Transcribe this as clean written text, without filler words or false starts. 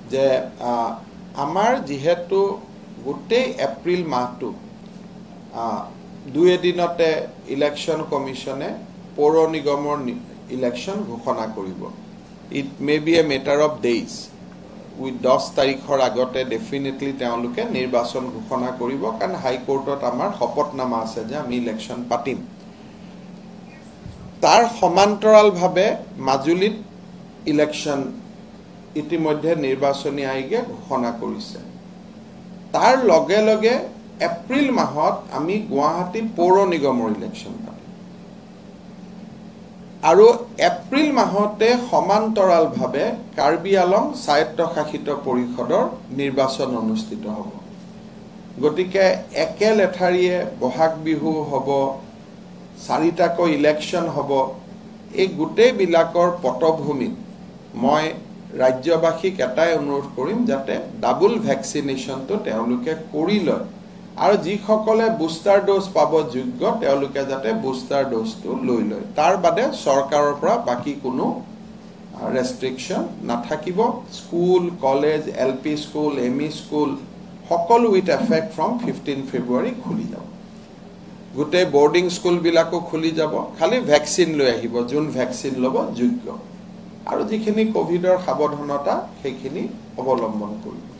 যে আমাৰ যেহেতু গোটেই এপ্ৰিল মাহটো 2 দিনতে ইলেকশ্যন কমিশনে পৌৰ নিগমৰ ইলেকশ্যন ঘোষণা কৰিব it may be a matter of days with 10 তাৰিখৰ আগতে ডেফিনেটলি তেওঁলোকে নিৰ্বাচন ঘোষণা কৰিব কাৰণ হাইকোৰ্টত আমাৰ শপতনামা আছে যে আমি ইলেকশ্যন পাতিম তাৰ সমান্তৰালভাৱে মাজুলীত ইলেকশ্যন ইতিমধ্যে নিৰ্বাচনী আয়োগে ঘোষণা কৰিছে তাৰ লগে লগে এপ্ৰিল মাহত আমি গুৱাহাটী পৌৰ নিগমৰ ইলেকশ্যন পাতিম আৰু এপ্ৰিল মাহতে সমান্তৰালভাৱে কাৰ্বি আলং স্বায়ত্তশাসিত পৰিষদৰ নিৰ্বাচন অনুষ্ঠিত হ'ব গতিকে একে লেঠাৰিয়ে বহাগ বিহু হ'ব 4টাকৈ ইলেকশ্যন হ'ব এই গোটেই বিলাকৰ পটভূমিত মই ৰাজ্যবাসীক এটাই অনুৰোধ কৰিম যাতে ডাবল ভ্যাকসিনেশনটো তেওঁলোকে কৰি লয় আৰু যিসকলে বুষ্টাৰ ডোজ পাব যোগ্য তেওঁলোকে যাতে বুষ্টাৰ ডোজটো লৈ লয় তাৰ বাদে চৰকাৰৰ পৰা বাকি কোনো ৰেষ্ট্ৰিকশন নাথাকিব school college LP school ME school সকলো উইথ এফেক্ট ফ্ৰম 15 ফেব্ৰুৱাৰী খুলি যাব গোটেই বোৰ্ডিং স্কুল বিলাকো খুলি যাব খালি ভ্যাকসিন লৈ আহিব যোন ভ্যাকসিন লব যোগ্য আৰু যিখিনি কোভিডৰ সাৱধানতা সেইখিনি অৱলম্বন কৰিব